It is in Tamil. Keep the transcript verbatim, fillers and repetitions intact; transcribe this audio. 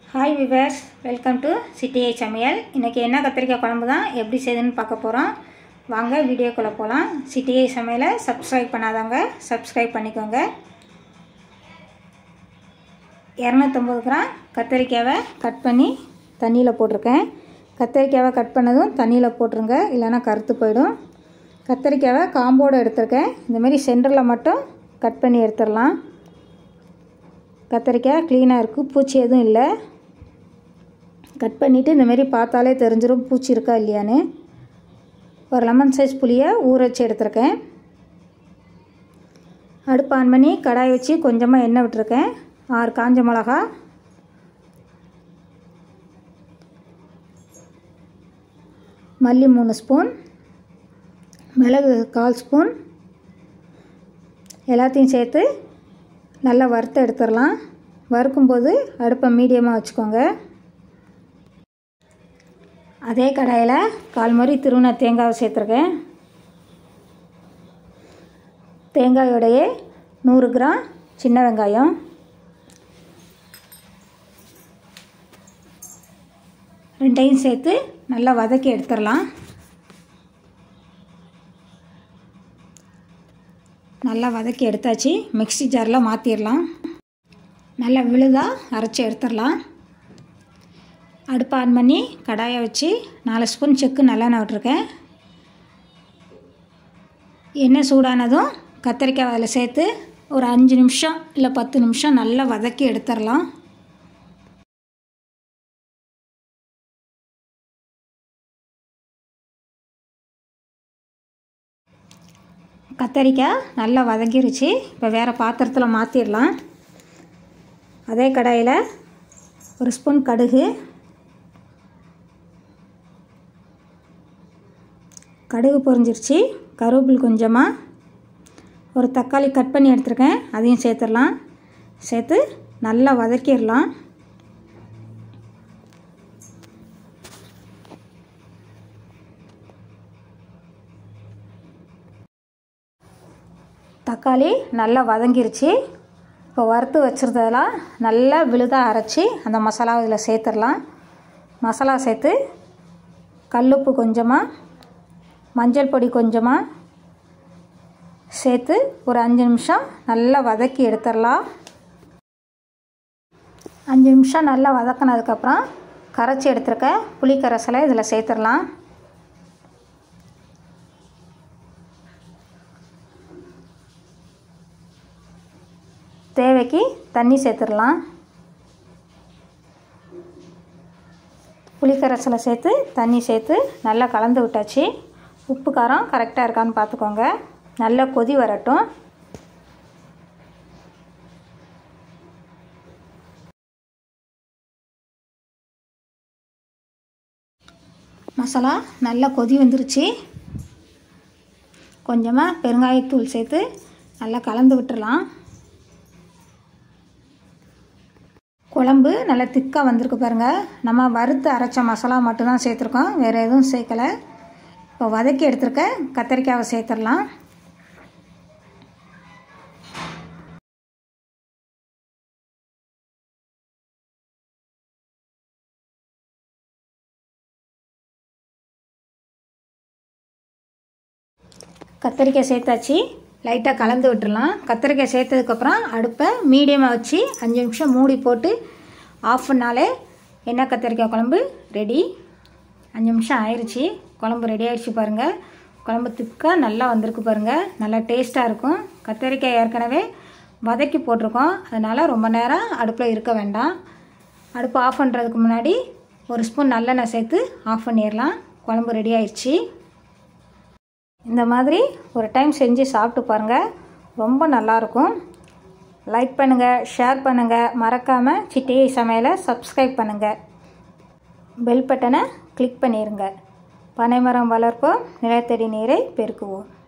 ஹாய் விவர்ஸ், வெல்கம் டு சிட்டிஐ சமையல். இன்றைக்கி என்ன கத்திரிக்காய் குழம்பு தான் எப்படி செய்யுதுன்னு பார்க்க போகிறோம். வாங்க வீடியோக்குள்ளே போகலாம். சிட்டிஐ சமையலை சப்ஸ்கிரைப் பண்ணாதவங்க சப்ஸ்கிரைப் பண்ணிக்கோங்க. இரநூத்தம்பது கிராம் கத்திரிக்காயை கட் பண்ணி தண்ணியில் போட்டிருக்கேன். கத்திரிக்காயை கட் பண்ணதும் தண்ணியில் போட்டுருங்க, இல்லைன்னா கருத்து போயிடும். கத்திரிக்காயை காம்போடு எடுத்திருக்கேன். இந்தமாரி சென்டரில் மட்டும் கட் பண்ணி எடுத்துடலாம். கத்திரிக்காய் க்ளீனாக இருக்குது, பூச்சி எதுவும் இல்லை. கட் பண்ணிவிட்டு இந்தமாரி பார்த்தாலே தெரிஞ்சிடும் பூச்சி இருக்கா இல்லையான்னு. ஒரு லெமன் சைஸ் புளியை ஊற வச்சு எடுத்துருக்கேன். அடுப்பு ஆன் பண்ணி கடாய் வச்சு கொஞ்சமாக எண்ணெய் விட்டுருக்கேன். ஆறு காஞ்ச மிளகா, மல்லி மூணு ஸ்பூன், மிளகு கால் ஸ்பூன், எல்லாத்தையும் சேர்த்து நல்லா வறுத்து எடுத்துடலாம். வறுக்கும்போது அடுப்பை மீடியமாக வச்சுக்கோங்க. அதே கடாயில் கால் மாதிரி திருவின தேங்காவை சேர்த்துருக்கேன். தேங்காயோடையே நூறு கிராம் சின்ன வெங்காயம், ரெண்டையும் சேர்த்து நல்லா வதக்கி எடுத்துடலாம். நல்லா வதக்கி எடுத்தாச்சு. மிக்ஸி ஜாரில் மாற்றிடலாம். நல்லா விழுதாக அரைச்சி எடுத்துடலாம். அடுப்பு ஆன் பண்ணி கடாயை வச்சு நாலு ஸ்பூன் செக்கு நல்லெண்ணெய் விட்டுருக்கேன். எண்ணெய் சூடானதும் கத்திரிக்காய் அதில் சேர்த்து ஒரு அஞ்சு நிமிஷம் இல்லை பத்து நிமிஷம் நல்லா வதக்கி எடுத்துடலாம். கத்திரிக்காய் நல்லா வதங்கிருச்சு. இப்போ வேறு பாத்திரத்தில் மாற்றிடலாம். அதே கடாயில் ஒரு ஸ்பூன் கடுகு, கடுகு பொரிஞ்சிருச்சு. கருவேப்பிலை கொஞ்சமாக, ஒரு தக்காளி கட் பண்ணி எடுத்துருக்கேன், அதையும் சேர்த்துடலாம். சேர்த்து நல்லா வதக்கிடலாம். தக்காளி நல்லா வதங்கிருச்சு. இப்போ வறுத்து வச்சுருந்ததெல்லாம் நல்லா விழுதாக அரைச்சி அந்த மசாலாவை இதில் சேர்த்துடலாம். மசாலா சேர்த்து கல்லுப்பு கொஞ்சமாக, மஞ்சள் பொடி கொஞ்சமாக சேர்த்து ஒரு அஞ்சு நிமிஷம் நல்லா வதக்கி எடுத்துடலாம். அஞ்சு நிமிஷம் நல்லா வதக்கினதுக்கப்புறம் கரைச்சி எடுத்துருக்க புளி கரைசலை இதில் சேர்த்துடலாம். தேவைக்கு தண்ணி சேர்த்துடலாம். புளி கரைசலை சேர்த்து தண்ணி சேர்த்து நல்லா கலந்து விட்டாச்சு. உப்பு காரம் கரெக்டாக இருக்கான்னு பார்த்துக்கோங்க. நல்லா கொதி வரட்டும். மசாலா நல்லா கொதி வந்துருச்சு. கொஞ்சமாக பெருங்காயத்தூள் சேர்த்து நல்லா கலந்து விட்டுடலாம். குழம்பு நல்லா திக்காக வந்திருக்கு பாருங்கள். நம்ம வறுத்து அரைச்ச மசாலா மட்டும்தான் சேர்த்துருக்கோம், வேறு எதுவும் சேர்க்கலை. இப்போ வதக்கி எடுத்துருக்க கத்திரிக்காயை சேர்த்துடலாம். கத்திரிக்காய் சேர்த்தாச்சு. லைட்டாக கலந்து விட்டுடலாம். கத்திரிக்காய் சேர்த்ததுக்கப்புறம் அடுப்பை மீடியமாக வச்சு அஞ்சு நிமிஷம் மூடி போட்டு ஆஃப் பண்ணாலே எண்ணெய் கத்திரிக்காய் குழம்பு ரெடி. அஞ்சு நிமிஷம் ஆயிடுச்சு. குழம்பு ரெடி ஆகிடுச்சு பாருங்கள். குழம்பு திக்காக நல்லா வந்திருக்கு பாருங்கள். நல்லா டேஸ்ட்டாக இருக்கும். கத்திரிக்காய் ஏற்கனவே வதக்கி போட்டிருக்கோம், அதனால் ரொம்ப நேரம் அடுப்பில் இருக்க வேண்டாம். அடுப்பு ஆஃப் பண்ணுறதுக்கு முன்னாடி ஒரு ஸ்பூன் நல்லெண்ணெய் சேர்த்து ஆஃப் பண்ணிடலாம். குழம்பு ரெடி ஆயிடுச்சு. இந்த மாதிரி ஒரு டைம் செஞ்சு சாப்பிட்டு பாருங்கள், ரொம்ப நல்லாயிருக்கும். லைக் பண்ணுங்கள், ஷேர் பண்ணுங்கள், மறக்காமல் சிட்டிஐ சமையலை சப்ஸ்கிரைப் பண்ணுங்கள். பெல் பட்டனை கிளிக் பண்ணிடுங்க. பனைமரம் வளர்ப்போம், நிலத்தடி நீரை பெருக்குவோம்.